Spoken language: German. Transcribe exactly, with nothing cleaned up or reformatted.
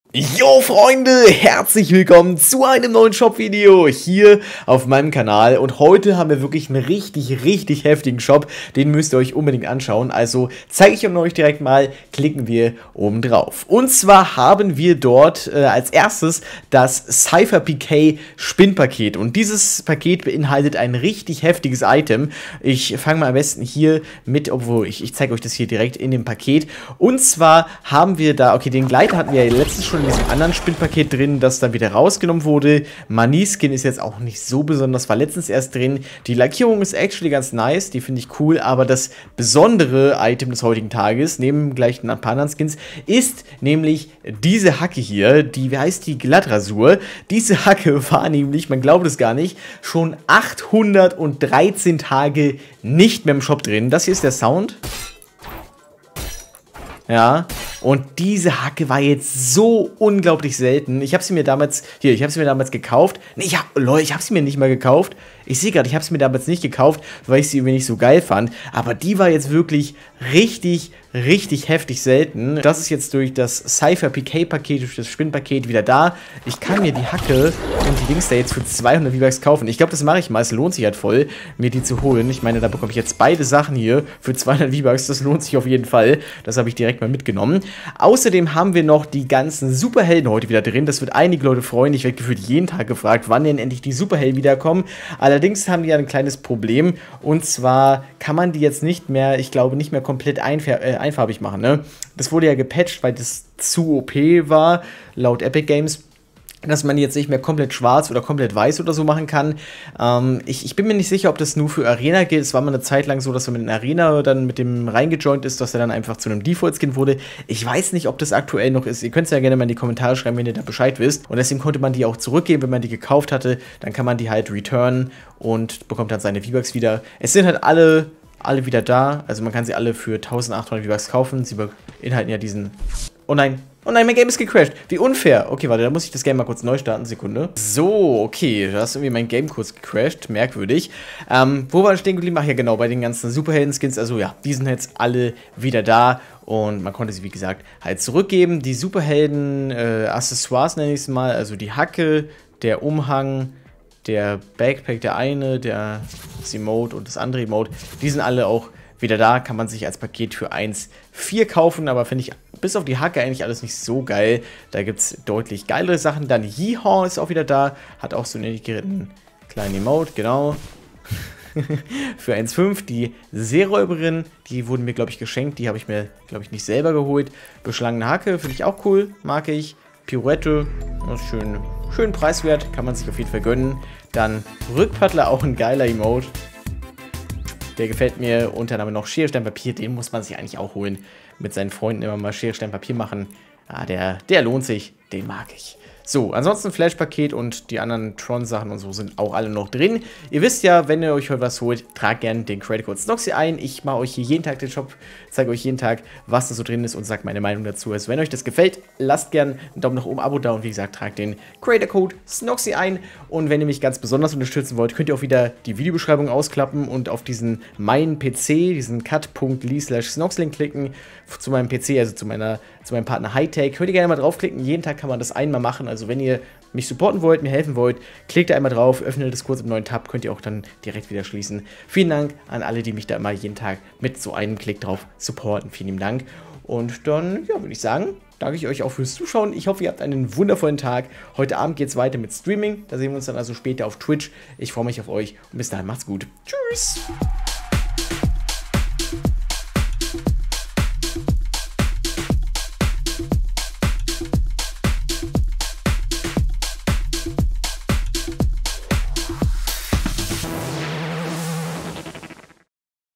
Jo Freunde, herzlich willkommen zu einem neuen Shop-Video hier auf meinem Kanal und heute haben wir wirklich einen richtig, richtig heftigen Shop, den müsst ihr euch unbedingt anschauen, also zeige ich euch direkt mal, klicken wir oben drauf. Und zwar haben wir dort äh, als erstes das Cypher P K Spinnpaket und dieses Paket beinhaltet ein richtig heftiges Item. Ich fange mal am besten hier mit, obwohl ich, ich zeige euch das hier direkt in dem Paket und zwar haben wir da, okay, den Gleiter hatten wir ja letztens schon in diesem anderen Spinnpaket drin, das dann wieder rausgenommen wurde. Mani-Skin ist jetzt auch nicht so besonders, war letztens erst drin. Die Lackierung ist actually ganz nice, die finde ich cool, aber das besondere Item des heutigen Tages, neben gleich ein paar anderen Skins, ist nämlich diese Hacke hier, die, wie heißt die, Glattrasur. Diese Hacke war nämlich, man glaubt es gar nicht, schon achthundertdreizehn Tage nicht mehr im Shop drin. Das hier ist der Sound. Ja, und diese Hacke war jetzt so unglaublich selten. Ich habe sie mir damals, hier, ich habe sie mir damals gekauft. Nee, ich hab, Leute, ich habe sie mir nicht mal gekauft. Ich sehe gerade, ich habe sie mir damals nicht gekauft, weil ich sie irgendwie nicht so geil fand. Aber die war jetzt wirklich richtig, richtig heftig selten. Das ist jetzt durch das Cypher P K Paket, durch das Spinnpaket wieder da. Ich kann mir die Hacke und die Dings da jetzt für zweihundert V-Bucks kaufen. Ich glaube, das mache ich mal. Es lohnt sich halt voll, mir die zu holen. Ich meine, da bekomme ich jetzt beide Sachen hier für zweihundert V-Bucks. Das lohnt sich auf jeden Fall. Das habe ich direkt mal mitgenommen. Außerdem haben wir noch die ganzen Superhelden heute wieder drin. Das wird einige Leute freuen. Ich werde gefühlt jeden Tag gefragt, wann denn endlich die Superhelden wiederkommen. Allerdings haben die ja ein kleines Problem. Und zwar kann man die jetzt nicht mehr, ich glaube, nicht mehr komplett einfär äh, einfarbig machen. Ne? Das wurde ja gepatcht, weil das zu O P war, laut Epic Games, dass man jetzt nicht mehr komplett schwarz oder komplett weiß oder so machen kann. Ähm, ich, ich bin mir nicht sicher, ob das nur für Arena gilt. Es war mal eine Zeit lang so, dass man in Arena dann mit dem reingejoint ist, dass er dann einfach zu einem Default-Skin wurde. Ich weiß nicht, ob das aktuell noch ist. Ihr könnt es ja gerne mal in die Kommentare schreiben, wenn ihr da Bescheid wisst. Und deswegen konnte man die auch zurückgeben, wenn man die gekauft hatte. Dann kann man die halt returnen und bekommt dann seine V-Bucks wieder. Es sind halt alle... alle wieder da, also man kann sie alle für eintausendachthundert V-Bucks kaufen. Sie beinhalten ja diesen... Oh nein, oh nein, mein Game ist gecrashed. Wie unfair. Okay, warte, da muss ich das Game mal kurz neu starten. Sekunde. So, okay, da ist irgendwie mein Game kurz gecrashed. Merkwürdig. Ähm, wo war ich stehen geblieben? Ach ja, genau, bei den ganzen Superhelden-Skins. Also ja, die sind jetzt alle wieder da. Und man konnte sie, wie gesagt, halt zurückgeben. Die Superhelden-Accessoires nenne ich es mal. Also die Hacke, der Umhang, der Backpack, der eine, der das Emote und das andere Emote, die sind alle auch wieder da, kann man sich als Paket für eins Komma vier kaufen, aber finde ich bis auf die Hacke eigentlich alles nicht so geil. Da gibt es deutlich geilere Sachen. Dann Yeehaw ist auch wieder da, hat auch so einen integrierten kleinen Emote, genau. Für eins Komma fünf. Die Seeräuberin, die wurden mir, glaube ich, geschenkt. Die habe ich mir, glaube ich, nicht selber geholt. Beschlagene Hacke, finde ich auch cool, mag ich. Pirouette, das ist schön, schön preiswert, kann man sich auf jeden Fall gönnen. Dann Rückpaddler, auch ein geiler Emote. Der gefällt mir. Unter anderem noch Schere, Stein, Papier, den muss man sich eigentlich auch holen. Mit seinen Freunden immer mal Schere, Stein, Papier machen. Ah, der, der lohnt sich, den mag ich. So, ansonsten Flash-Paket und die anderen Tron-Sachen und so sind auch alle noch drin. Ihr wisst ja, wenn ihr euch heute was holt, tragt gerne den Credit-Code Snoxy ein. Ich mache euch hier jeden Tag den Shop, zeige euch jeden Tag, was da so drin ist und sage meine Meinung dazu. Also wenn euch das gefällt, lasst gerne einen Daumen nach oben, Abo da und wie gesagt, tragt den Credit-Code Snoxy ein. Und wenn ihr mich ganz besonders unterstützen wollt, könnt ihr auch wieder die Videobeschreibung ausklappen und auf diesen meinen P C, diesen cut.ly slash Snoxlink klicken zu meinem P C, also zu meiner zu meinem Partner Hightech. Könnt ihr gerne mal draufklicken. Jeden Tag kann man das einmal machen. Also wenn ihr mich supporten wollt, mir helfen wollt, klickt da einmal drauf, öffnet das kurz im neuen Tab, könnt ihr auch dann direkt wieder schließen. Vielen Dank an alle, die mich da immer jeden Tag mit so einem Klick drauf supporten. Vielen lieben Dank. Und dann, ja, würde ich sagen, danke ich euch auch fürs Zuschauen. Ich hoffe, ihr habt einen wundervollen Tag. Heute Abend geht es weiter mit Streaming. Da sehen wir uns dann also später auf Twitch. Ich freue mich auf euch und bis dahin macht's gut. Tschüss!